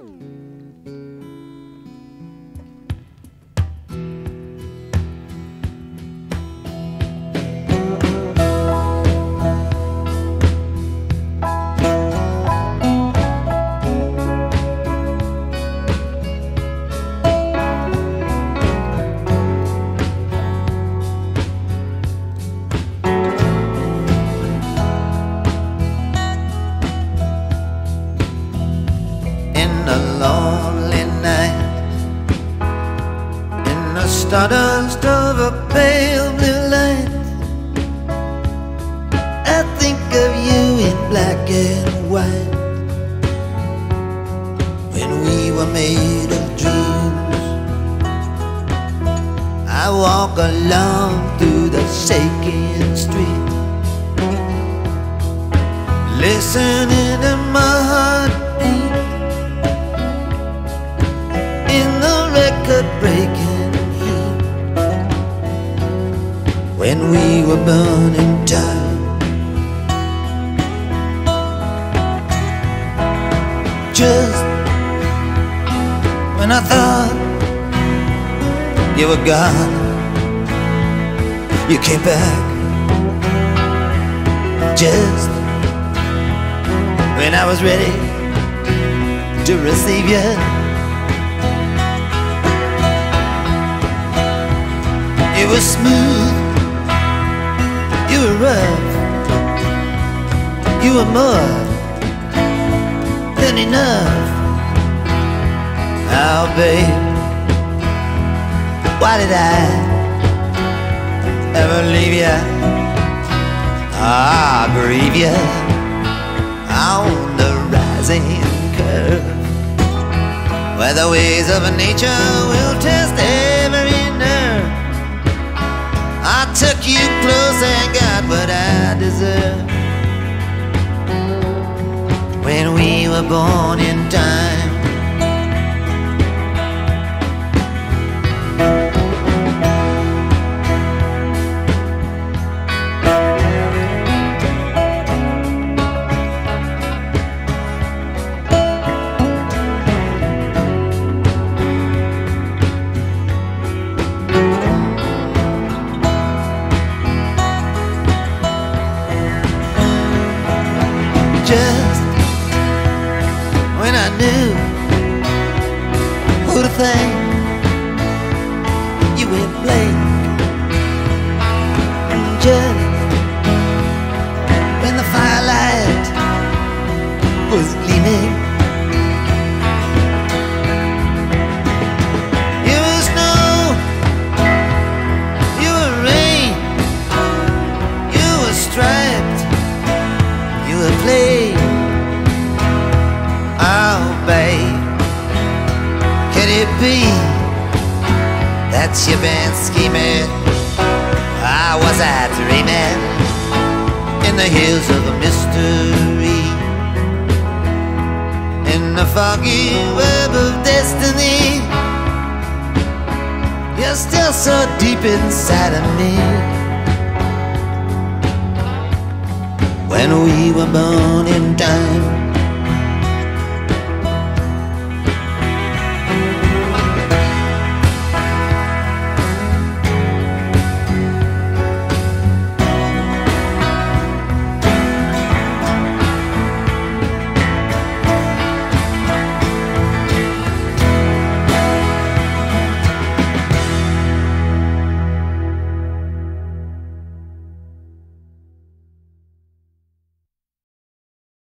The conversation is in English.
Lonely night, in the stardust of a pale blue light, I think of you in black and white. When we were made of dreams, I walk along through the shaky street, listening to my heartbeat, record-breaking heat. When we were burning time, just when I thought you were gone, you came back. Just when I was ready to receive you, you were smooth, you were rough, you were more than enough. Oh babe, why did I ever leave you? Grieve you on the rising curve, where the ways of nature will test every nerve. I took you close and got what I deserved. When we were born in time, just when I knew who to thank, you went blank. And just when the firelight was gleaming, you were snow, you were rain, you were striped, you were plain. Oh babe, could it be that you've been scheming? Was I dreaming in the hills of a mystery, in the foggy web of destiny? You're still so deep inside of me. When we were born in time,